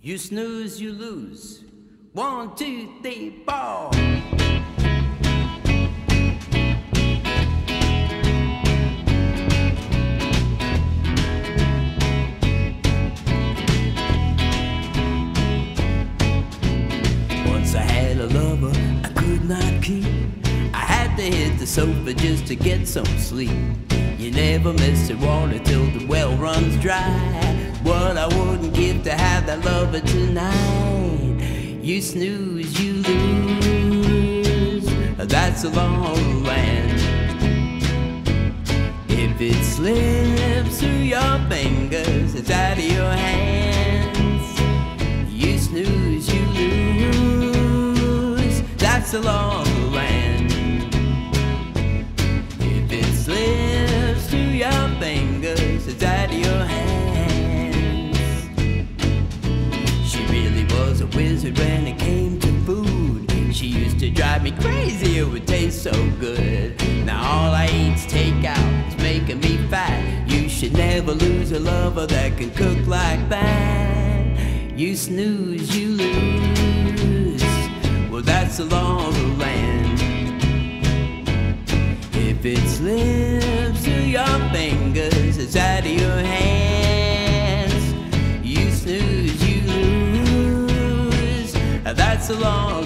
You snooze, you lose. 1, 2, 3, 4. Once I had a lover I could not keep. I had to hit the sofa just to get some sleep. You never miss the water till the well runs dry. What I wouldn't give to have that lover tonight. You snooze, you lose. That's a long land. If it slips through your fingers, it's out of your hands. You snooze, you lose. That's a long land. If it slips through your fingers, it's out of your hands. She really was a wizard when it came to food. She used to drive me crazy, it would taste so good. Now all I eat's takeout, it's making me fat. You should never lose a lover that can cook like that. You snooze, you lose. Well, that's the law of the land. If it slips through your fingers, it's out of your hands. You snooze, you lose. That's the law.